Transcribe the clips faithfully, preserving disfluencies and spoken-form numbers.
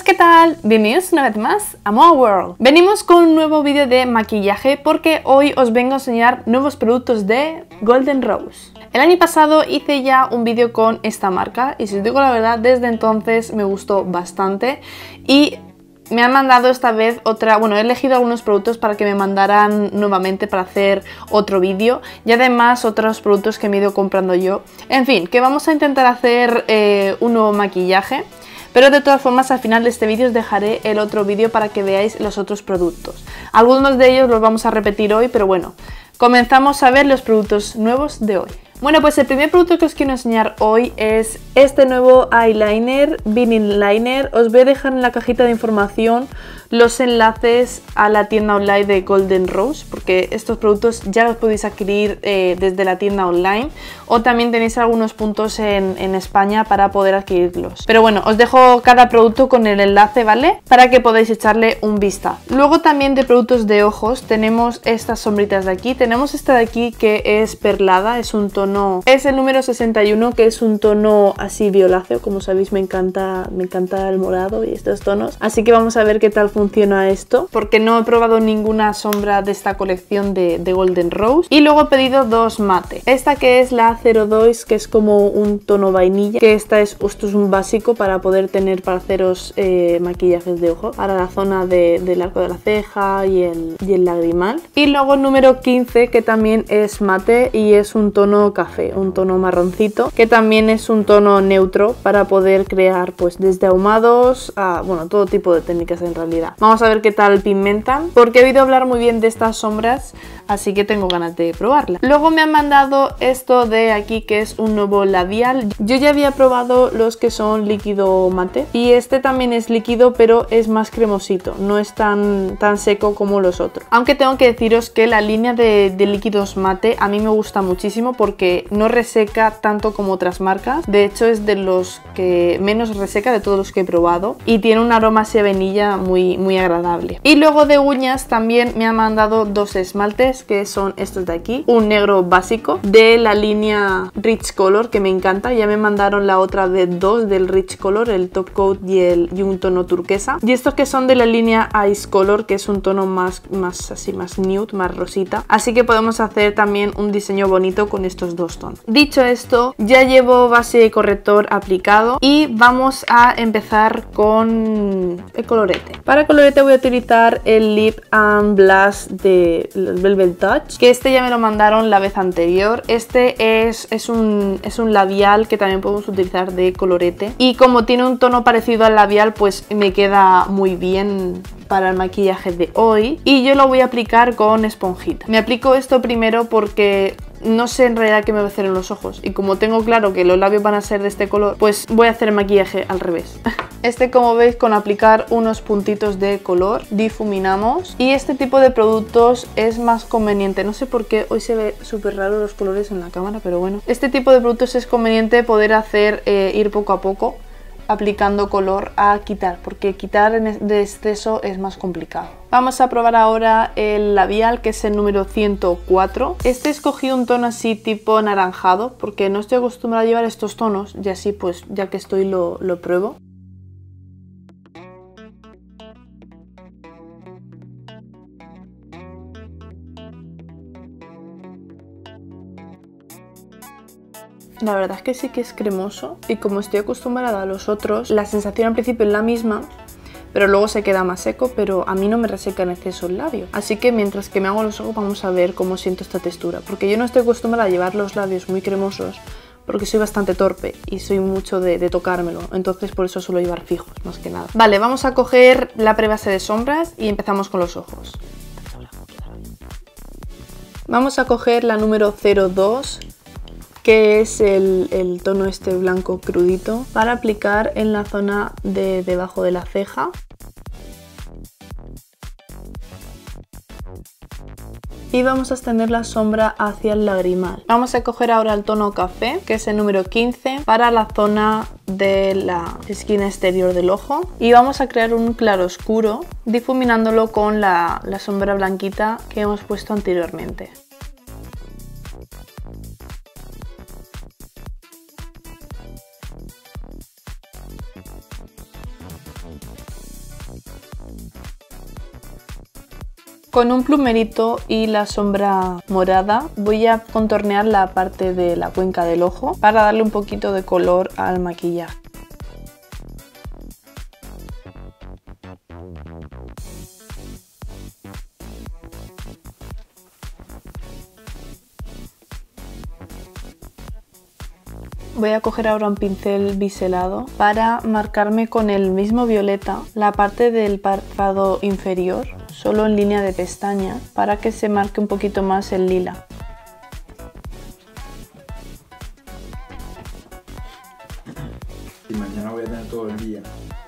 ¿qué tal? Bienvenidos una vez más a Moa World. Venimos con un nuevo vídeo de maquillaje porque hoy os vengo a enseñar nuevos productos de Golden Rose. El año pasado hice ya un vídeo con esta marca y si os digo la verdad, desde entonces me gustó bastante y me han mandado esta vez otra, bueno, he elegido algunos productos para que me mandaran nuevamente para hacer otro vídeo y además otros productos que me he ido comprando yo. En fin, que vamos a intentar hacer eh, un nuevo maquillaje. Pero de todas formas al final de este vídeo os dejaré el otro vídeo para que veáis los otros productos. Algunos de ellos los vamos a repetir hoy, pero bueno, comenzamos a ver los productos nuevos de hoy. Bueno, pues el primer producto que os quiero enseñar hoy es este nuevo eyeliner, Vinyl Liner. Os voy a dejar en la cajita de información los enlaces a la tienda online de Golden Rose, porque estos productos ya los podéis adquirir eh, desde la tienda online o también tenéis algunos puntos en, en España para poder adquirirlos. Pero bueno, os dejo cada producto con el enlace, ¿vale? Para que podáis echarle un vistazo. Luego también de productos de ojos tenemos estas sombritas de aquí. Tenemos esta de aquí que es perlada, es un tono, es el número sesenta y uno, que es un tono así violáceo. Como sabéis me encanta, me encanta el morado y estos tonos. Así que vamos a ver qué tal funciona esto, porque no he probado ninguna sombra de esta colección de, de Golden Rose. Y luego he pedido dos mate. Esta que es la cero dos, que es como un tono vainilla, que esta es, esto es un básico para poder tener para haceros eh, maquillajes de ojo, para la zona de, del arco de la ceja y el, y el lagrimal. Y luego el número quince, que también es mate y es un tono café, un tono marroncito, que también es un tono neutro para poder crear pues desde ahumados a, bueno, todo tipo de técnicas en realidad. Vamos a ver qué tal pigmentan, porque he oído hablar muy bien de estas sombras, así que tengo ganas de probarla. Luego me han mandado esto de aquí, que es un nuevo labial. Yo ya había probado los que son líquido mate y este también es líquido, pero es más cremosito, no es tan, tan seco como los otros. Aunque tengo que deciros que la línea de, de líquidos mate a mí me gusta muchísimo porque no reseca tanto como otras marcas. De hecho es de los que menos reseca de todos los que he probado y tiene un aroma así a vainilla muy, muy agradable. Y luego de uñas también me han mandado dos esmaltes, que son estos de aquí, un negro básico de la línea Rich Color, que me encanta. Ya me mandaron la otra de dos del Rich Color, el Top Coat y, el, y un tono turquesa. Y estos que son de la línea Ice Color, que es un tono más, más así, más nude, más rosita. Así que podemos hacer también un diseño bonito con estos dos tonos. Dicho esto, ya llevo base y corrector aplicado y vamos a empezar con el colorete. Para colorete voy a utilizar el Lip and Blush de Velvet Touch, que este ya me lo mandaron la vez anterior. Este es, es, un, es un labial que también podemos utilizar de colorete y como tiene un tono parecido al labial pues me queda muy bien para el maquillaje de hoy y yo lo voy a aplicar con esponjita. Me aplico esto primero porque no sé en realidad qué me voy a hacer en los ojos y como tengo claro que los labios van a ser de este color, pues voy a hacer el maquillaje al revés. Este, como veis, con aplicar unos puntitos de color difuminamos y este tipo de productos es más conveniente. No sé por qué hoy se ve súper raro los colores en la cámara, pero bueno, este tipo de productos es conveniente poder hacer eh, ir poco a poco aplicando color a quitar, porque quitar de exceso es más complicado. Vamos a probar ahora el labial, que es el número ciento cuatro. Este escogí un tono así tipo anaranjado porque no estoy acostumbrada a llevar estos tonos y así pues ya que estoy lo, lo pruebo. La verdad es que sí que es cremoso y como estoy acostumbrada a los otros, la sensación al principio es la misma, pero luego se queda más seco, pero a mí no me reseca en exceso el labio. Así que mientras que me hago los ojos vamos a ver cómo siento esta textura, porque yo no estoy acostumbrada a llevar los labios muy cremosos porque soy bastante torpe y soy mucho de, de tocármelo, entonces por eso suelo llevar fijos más que nada. Vale, vamos a coger la prebase de sombras y empezamos con los ojos. Vamos a coger la número cero dos, que es el, el tono este blanco crudito, para aplicar en la zona de debajo de la ceja. Y vamos a extender la sombra hacia el lagrimal. Vamos a coger ahora el tono café, que es el número quince, para la zona de la esquina exterior del ojo. Y vamos a crear un claro oscuro, difuminándolo con la, la sombra blanquita que hemos puesto anteriormente. Con un plumerito y la sombra morada voy a contornear la parte de la cuenca del ojo para darle un poquito de color al maquillaje. Voy a coger ahora un pincel biselado para marcarme con el mismo violeta la parte del párpado inferior, solo en línea de pestaña, para que se marque un poquito más el lila. Y mañana voy a tener todo el día.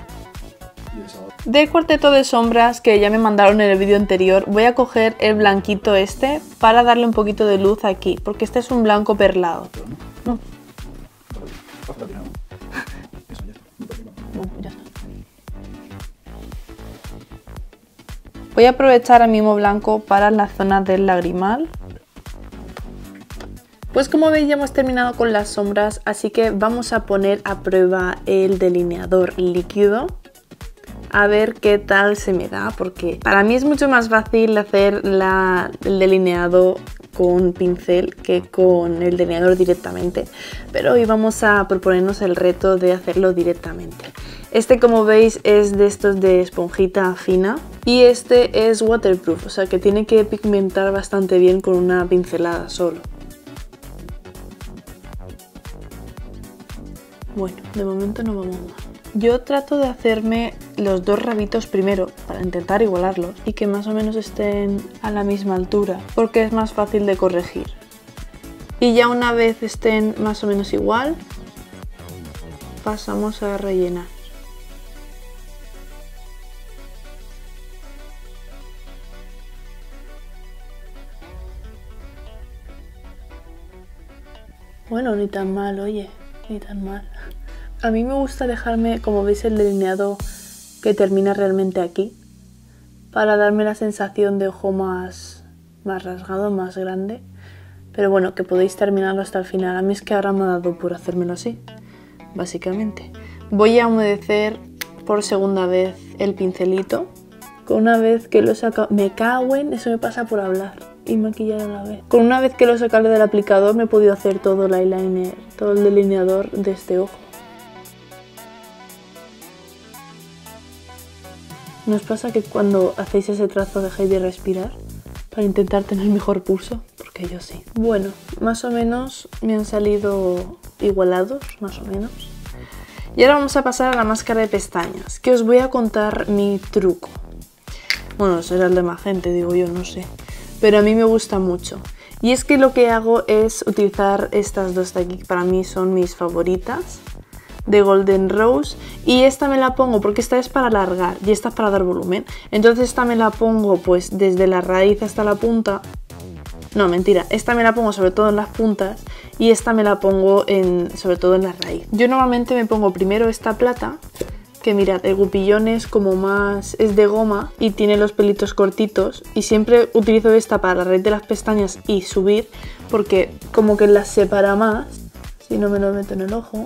Del cuarteto de sombras que ya me mandaron en el vídeo anterior, voy a coger el blanquito este para darle un poquito de luz aquí, porque este es un blanco perlado. No. Voy a aprovechar el mismo blanco para la zona del lagrimal. Pues como veis ya hemos terminado con las sombras, así que vamos a poner a prueba el delineador líquido. A ver qué tal se me da, porque para mí es mucho más fácil hacer la, el delineado con pincel que con el delineador directamente, pero hoy vamos a proponernos el reto de hacerlo directamente. Este, como veis, es de estos de esponjita fina y este es waterproof, o sea que tiene que pigmentar bastante bien con una pincelada solo. Bueno, de momento no vamos mal. Yo trato de hacerme los dos rabitos primero para intentar igualarlos y que más o menos estén a la misma altura, porque es más fácil de corregir. Y ya una vez estén más o menos igual, pasamos a rellenar. Bueno, ni tan mal, oye, ni tan mal. A mí me gusta dejarme, como veis, el delineado que termina realmente aquí, para darme la sensación de ojo más, más rasgado, más grande. Pero bueno, que podéis terminarlo hasta el final. A mí es que ahora me ha dado por hacérmelo así, básicamente. Voy a humedecer por segunda vez el pincelito. Con una vez que lo he sacado... Me cago en... Eso me pasa por hablar y maquillar a la vez. Con una vez que lo he sacado del aplicador me he podido hacer todo el eyeliner, todo el delineador de este ojo. ¿No os pasa que cuando hacéis ese trazo dejáis de respirar para intentar tener mejor pulso? Porque yo sí. Bueno, más o menos me han salido igualados, más o menos. Y ahora vamos a pasar a la máscara de pestañas, que os voy a contar mi truco. Bueno, será el de más gente, digo yo, no sé. Pero a mí me gusta mucho. Y es que lo que hago es utilizar estas dos de aquí, que para mí son mis favoritas, de Golden Rose, y esta me la pongo porque esta es para alargar y esta es para dar volumen. Entonces esta me la pongo pues desde la raíz hasta la punta. No, mentira, esta me la pongo sobre todo en las puntas y esta me la pongo en, sobre todo en la raíz. Yo normalmente me pongo primero esta plata, que mirad, el gupillón es como más, es de goma y tiene los pelitos cortitos, y siempre utilizo esta para la raíz de las pestañas y subir porque como que las separa más, si no me lo meto en el ojo.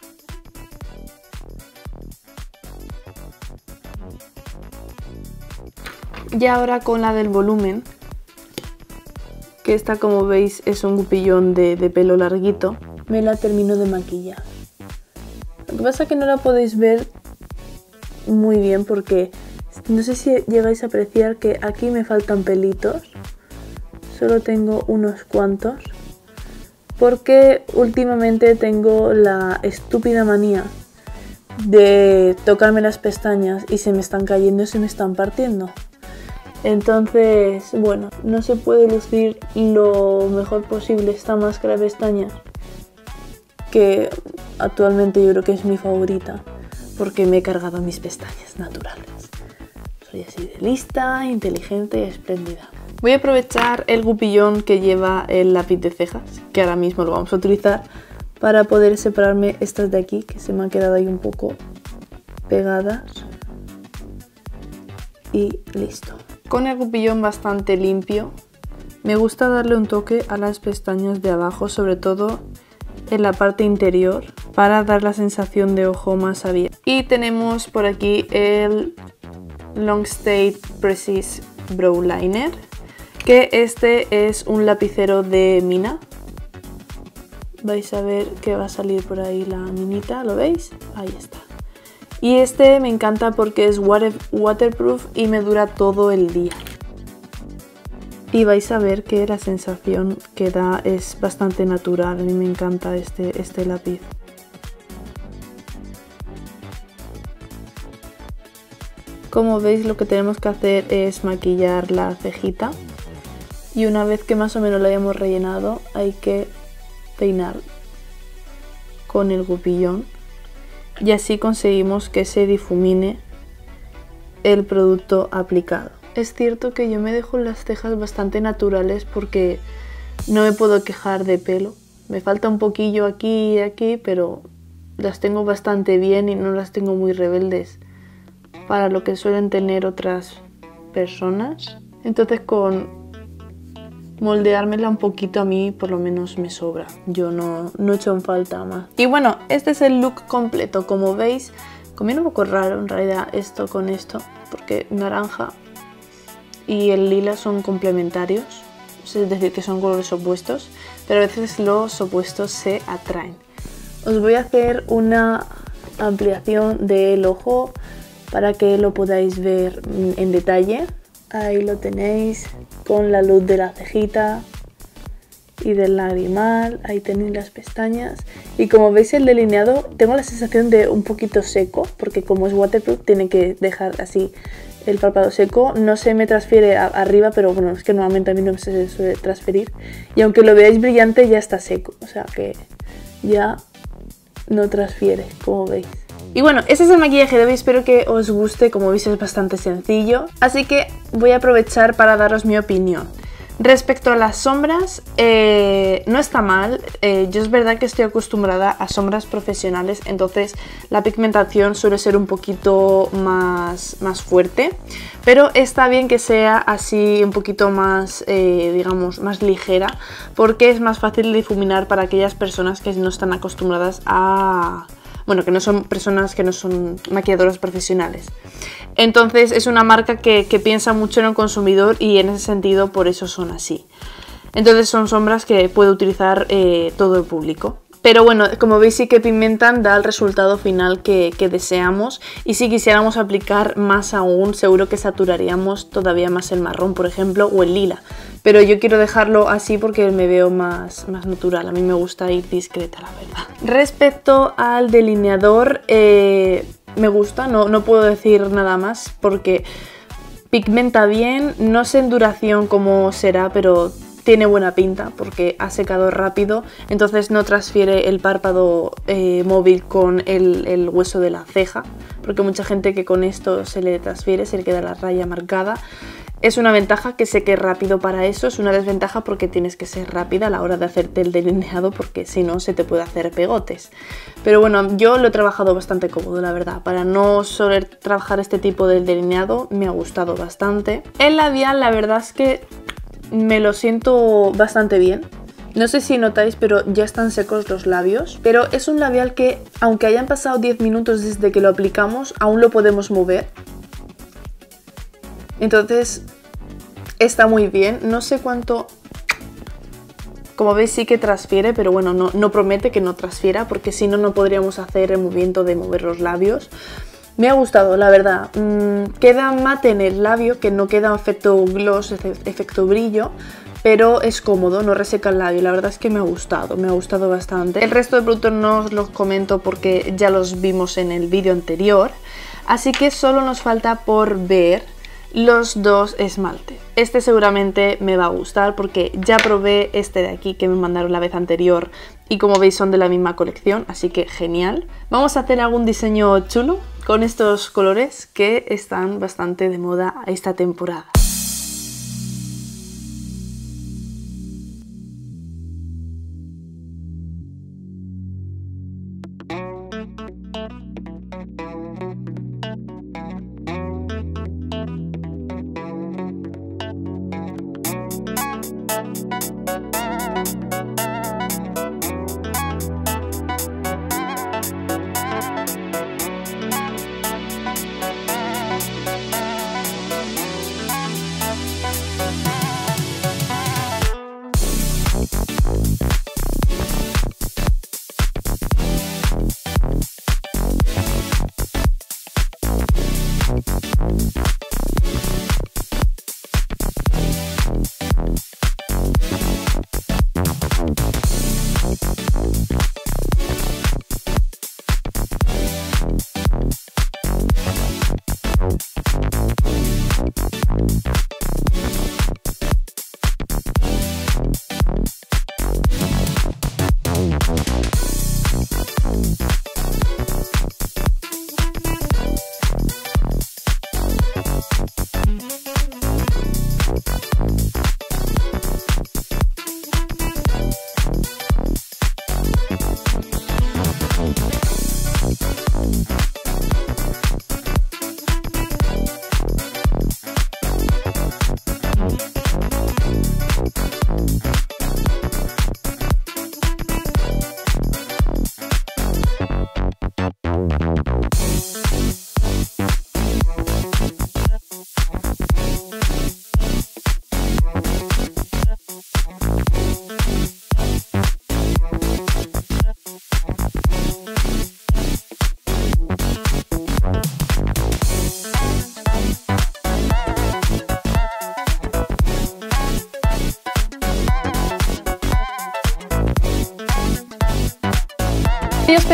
Y ahora con la del volumen, que esta, como veis, es un gupillón de, de pelo larguito, me la termino de maquillar. Lo que pasa es que no la podéis ver muy bien porque no sé si llegáis a apreciar que aquí me faltan pelitos. Solo tengo unos cuantos porque últimamente tengo la estúpida manía de tocarme las pestañas y se me están cayendo y se me están partiendo. Entonces, bueno, no se puede lucir lo mejor posible esta máscara de pestañas, que actualmente yo creo que es mi favorita, porque me he cargado mis pestañas naturales. Soy así de lista, inteligente y espléndida. Voy a aprovechar el gupillón que lleva el lápiz de cejas, que ahora mismo lo vamos a utilizar, para poder separarme estas de aquí, que se me han quedado ahí un poco pegadas. Y listo. Con el gupillón bastante limpio, me gusta darle un toque a las pestañas de abajo, sobre todo en la parte interior, para dar la sensación de ojo más abierto. Y tenemos por aquí el Long Stay Precise Brow Liner, que este es un lapicero de mina. Vais a ver que va a salir por ahí la minita, ¿lo veis? Ahí está. Y este me encanta porque es water, waterproof y me dura todo el día. Y vais a ver que la sensación que da es bastante natural. A mí me encanta este, este lápiz. Como veis, lo que tenemos que hacer es maquillar la cejita. Y una vez que más o menos la hayamos rellenado, hay que peinar con el gupillón. Y así conseguimos que se difumine el producto aplicado. Es cierto que yo me dejo las cejas bastante naturales porque no me puedo quejar de pelo. Me falta un poquillo aquí y aquí, pero las tengo bastante bien y no las tengo muy rebeldes para lo que suelen tener otras personas. Entonces con moldeármela un poquito a mí por lo menos me sobra. Yo no, no he hecho en falta más. Y bueno, este es el look completo. Como veis, combina un poco raro en realidad esto con esto, porque naranja y el lila son complementarios, es decir, que son colores opuestos, pero a veces los opuestos se atraen. Os voy a hacer una ampliación del ojo para que lo podáis ver en detalle. Ahí lo tenéis con la luz de la cejita y del lagrimal. Ahí tenéis las pestañas. Y como veis el delineado, tengo la sensación de un poquito seco, porque como es waterproof tiene que dejar así el párpado seco. No se me transfiere a arriba, pero bueno, es que normalmente a mí no se suele transferir. Y aunque lo veáis brillante ya está seco, o sea que ya no transfiere, como veis. Y bueno, este es el maquillaje de hoy, espero que os guste. Como veis es bastante sencillo, así que voy a aprovechar para daros mi opinión. Respecto a las sombras, eh, no está mal. Eh, yo es verdad que estoy acostumbrada a sombras profesionales, entonces la pigmentación suele ser un poquito más, más fuerte, pero está bien que sea así un poquito más, eh, digamos, más ligera, porque es más fácil de difuminar para aquellas personas que no están acostumbradas a... Bueno, que no son personas que no son maquilladoras profesionales. Entonces es una marca que, que piensa mucho en el consumidor y en ese sentido por eso son así. Entonces son sombras que puede utilizar eh, todo el público. Pero bueno, como veis sí que pigmentan, da el resultado final que, que deseamos. Y si quisiéramos aplicar más aún, seguro que saturaríamos todavía más el marrón, por ejemplo, o el lila. Pero yo quiero dejarlo así porque me veo más, más natural. A mí me gusta ir discreta, la verdad. Respecto al delineador, eh, me gusta, no, no puedo decir nada más porque pigmenta bien. No sé en duración cómo será, pero tiene buena pinta porque ha secado rápido, entonces no transfiere el párpado eh, móvil con el, el hueso de la ceja, porque mucha gente que con esto se le transfiere, se le queda la raya marcada. Es una ventaja que seque rápido para eso, es una desventaja porque tienes que ser rápida a la hora de hacerte el delineado porque si no se te puede hacer pegotes. Pero bueno, yo lo he trabajado bastante cómodo, la verdad. Para no soler trabajar este tipo de delineado me ha gustado bastante. El labial, la verdad es que me lo siento bastante bien. No sé si notáis, pero ya están secos los labios. Pero es un labial que, aunque hayan pasado diez minutos desde que lo aplicamos, aún lo podemos mover. Entonces está muy bien. No sé cuánto... Como veis sí que transfiere, pero bueno, no, no promete que no transfiera, porque si no, no podríamos hacer el movimiento de mover los labios. Me ha gustado, la verdad. Mm, queda mate en el labio, que no queda efecto gloss, efecto brillo, pero es cómodo, no reseca el labio. La verdad es que me ha gustado, me ha gustado bastante. El resto de productos no os los comento porque ya los vimos en el vídeo anterior, así que solo nos falta por ver los dos esmaltes. Este seguramente me va a gustar porque ya probé este de aquí que me mandaron la vez anterior y como veis son de la misma colección, así que genial. Vamos a hacer algún diseño chulo con estos colores que están bastante de moda esta temporada.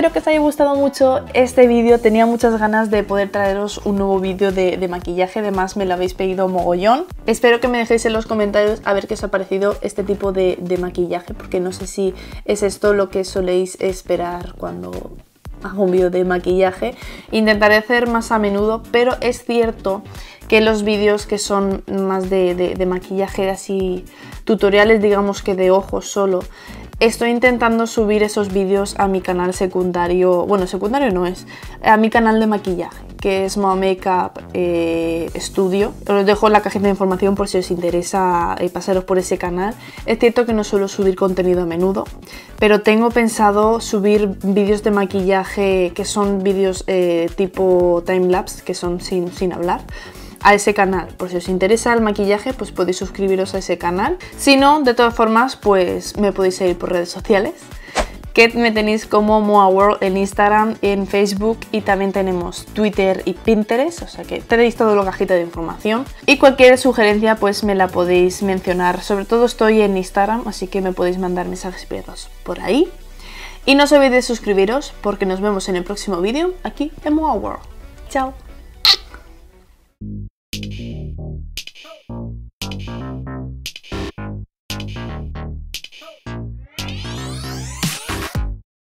espero que os haya gustado mucho este vídeo. Tenía muchas ganas de poder traeros un nuevo vídeo de, de maquillaje, además me lo habéis pedido mogollón. Espero que me dejéis en los comentarios a ver qué os ha parecido este tipo de, de maquillaje, porque no sé si es esto lo que soléis esperar cuando hago un vídeo de maquillaje. Intentaré hacer más a menudo, pero es cierto que los vídeos que son más de, de, de maquillaje, así tutoriales, digamos que de ojos solo, estoy intentando subir esos vídeos a mi canal secundario, bueno, secundario no es, a mi canal de maquillaje, que es Moa Makeup eh, Studio. Os dejo en la cajita de información por si os interesa eh, pasaros por ese canal. Es cierto que no suelo subir contenido a menudo, pero tengo pensado subir vídeos de maquillaje que son vídeos eh, tipo timelapse, que son sin, sin hablar, a ese canal. Por si os interesa el maquillaje, pues podéis suscribiros a ese canal. Si no, de todas formas, pues me podéis seguir por redes sociales, que me tenéis como Moa World en Instagram, en Facebook, y también tenemos Twitter y Pinterest, o sea que tenéis todo la cajita de información. Y cualquier sugerencia pues me la podéis mencionar. Sobre todo estoy en Instagram, así que me podéis mandar mensajes privados por ahí. Y no os olvidéis de suscribiros, porque nos vemos en el próximo vídeo aquí en Moa World. Chao.